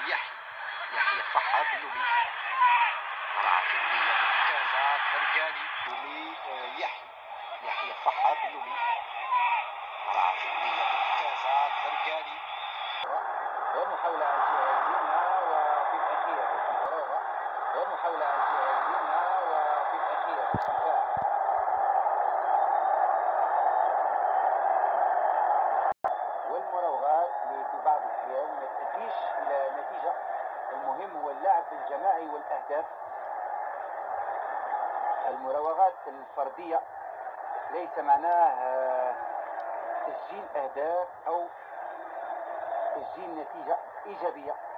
يحيى فحط اللومي ملعب فنية ممتازة فرقاني لومي يحيى فحط اللومي ملعب فنية ممتازة فرقاني ومحاولة اليمنى وفي الأخير بالفراغ ومحاولة اليمنى وفي الأخير بالدفاع والمراوغات اللي في بعض الأحيان ما تأديش إلى نتيجة. المهم هو اللعب الجماعي والأهداف. المراوغات الفردية ليس معناه تسجيل أهداف أو تسجيل نتيجة إيجابية.